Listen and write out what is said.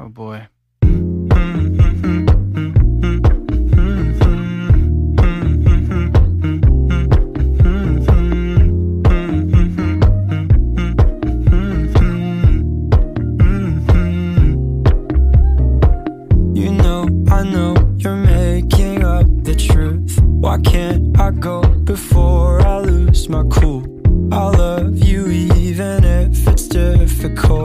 Oh boy. I know you're making up the truth. Why can't I go before I lose my cool? I love you even if it's difficult.